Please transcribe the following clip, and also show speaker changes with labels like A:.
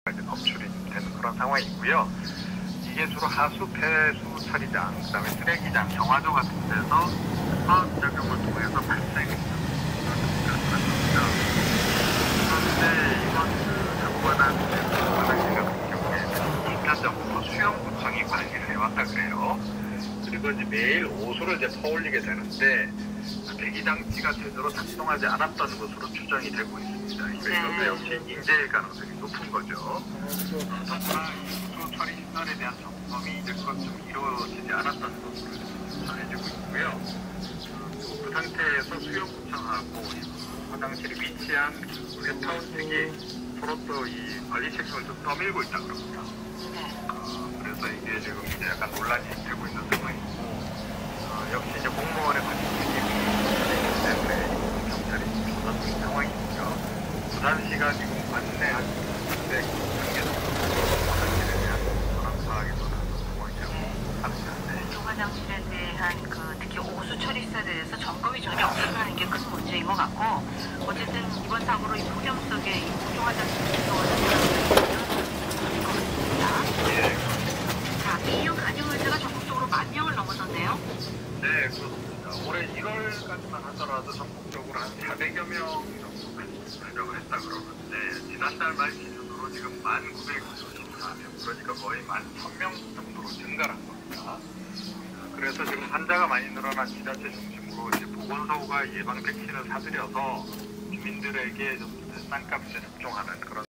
A: 이제 검출이 되는 그런 상황이고요. 이게 주로 하수 폐수 처리장, 그다음에 쓰레기장, 정화조 같은 데서 화학작용을 통해서 발생했습니다. 그런데 이번 자부관한 화장실 같은 경우에는 인간적으로 수영구청이 관리를 해왔다 그래요. 그리고 이제 매일 오수를 이제 퍼올리게 되는데 배기장치가 제대로 작동하지 않았던 것으로 추정이 되고 있습니다. 이것도 역시 인재일 가능성이 높은 거죠. 더구나 이 우수 처리 시설에 대한 점검이 이제껏 좀 이루어지지 않았던 것으로 전해지고 있고요. 그 상태에서 수영구청하고 화장실이 위치한 웹타운 측이 서로 또 이 관리 책임을 좀 떠밀고 있다 그럽니다. 그래서 이게 지금 이제 약간 논란이 되고 있는 상황이고, 역시 이제 공무원의 관리 책임이 있기 때문에 경찰이 조사하는 상황이고요. 부산시가 지금 관내한 200단계 정도 화장실에 대한 전환 파악이 전하는 상황이라고 합니다.
B: 그 화장실에 대한 특히 오수 처리사에 대해서 점검이 전혀 없었다는 게 큰 문제인 것 같고, 어쨌든 이번 사고로 이 폭염 속에 이 공중 화장실 구성을 하는 것 같습니다.
A: 예.
B: 자, 비유 간염 환자가 전국적으로 10,000명을 넘어섰네요.
A: 네, 그렇습니다. 올해 1월까지만 하더라도 전국적으로 한 400여 명 정도 발병을 했다 그러는데, 지난달 말 기준으로 지금 1,994명, 그러니까 거의 11,000명 정도로 증가한 겁니다. 그래서 지금 환자가 많이 늘어난 지자체 중심으로 이제 보건소가 예방 백신을 사들여서 주민들에게 좀 싼값에 접종하는 그런